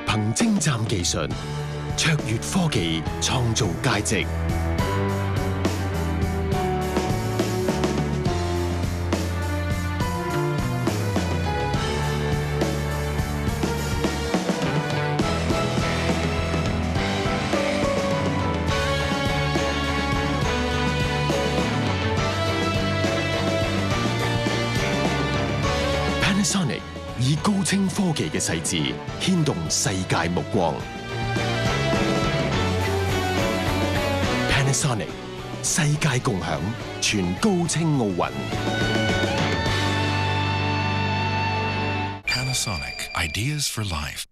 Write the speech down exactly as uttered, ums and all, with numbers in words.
憑精湛技術、卓越科技創造佳績。Panasonic 以高清科技嘅細緻牽動世界目光。Panasonic 世界共享全高清奧運。 Panasonic Ideas for Life。